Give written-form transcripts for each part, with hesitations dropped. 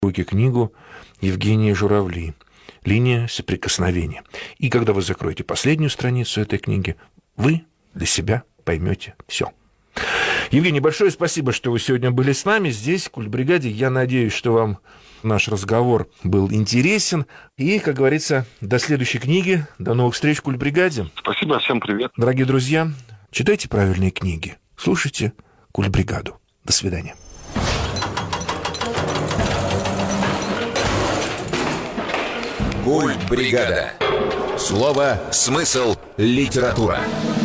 руки книгу Евгения Журавли «Линия соприкосновения». И когда вы закроете последнюю страницу этой книги, вы для себя поймете все. Евгений, большое спасибо, что вы сегодня были с нами здесь, в Культбригаде. Я надеюсь, что вам наш разговор был интересен. И, как говорится, до следующей книги, до новых встреч в Культбригаде. Спасибо, всем привет. Дорогие друзья, читайте правильные книги, слушайте Культбригаду. До свидания. Культбригада. Слово, смысл, литература.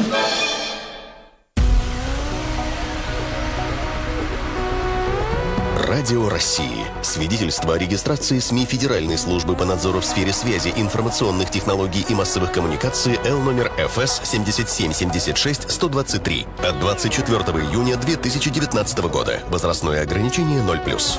Радио России. Свидетельство о регистрации СМИ Федеральной службы по надзору в сфере связи, информационных технологий и массовых коммуникаций Л номер ФС 7776-123 от 24 июня 2019 года. Возрастное ограничение 0+.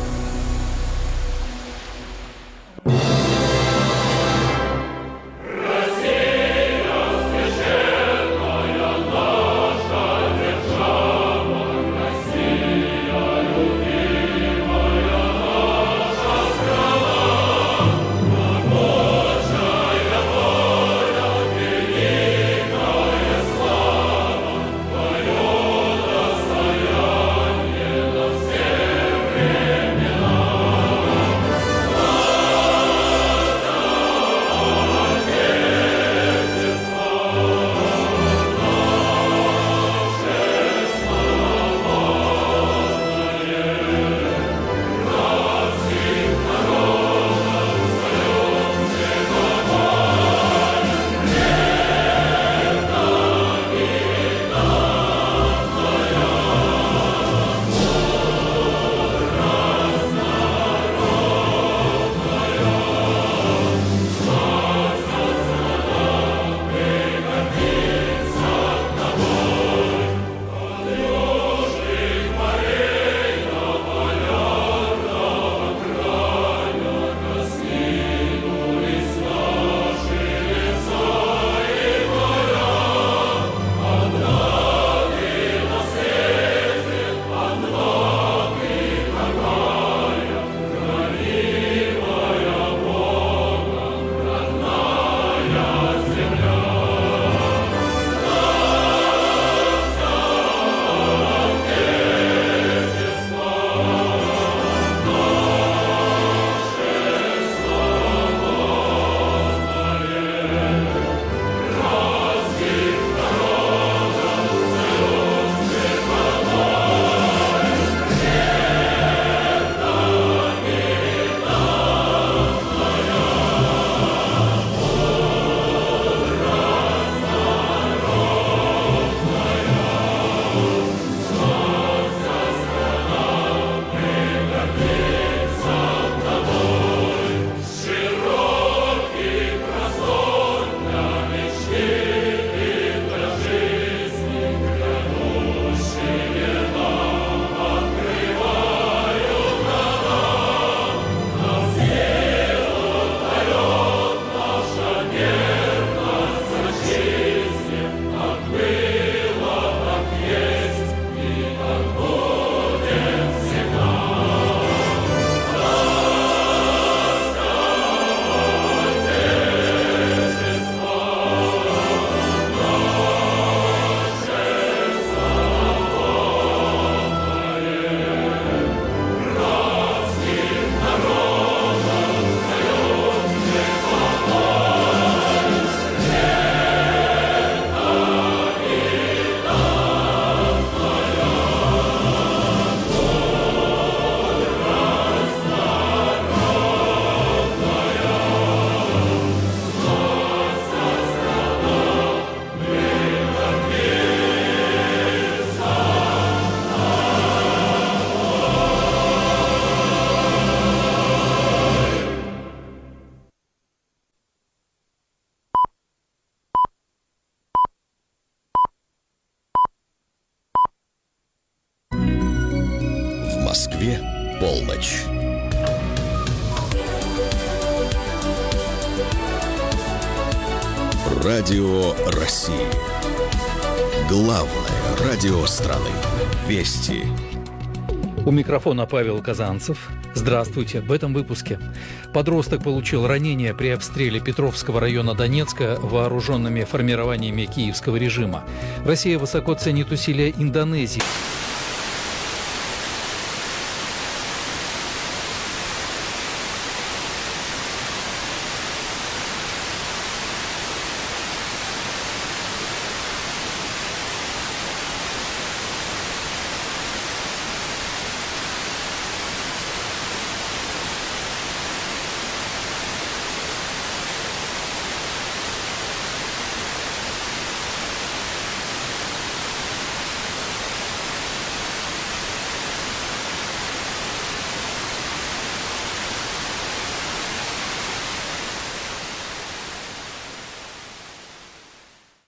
Москве полночь. Радио России. Главное радио страны. Вести. У микрофона Павел Казанцев. Здравствуйте. В этом выпуске. Подросток получил ранение при обстреле Петровского района Донецка вооруженными формированиями киевского режима. Россия высоко ценит усилия Индонезии.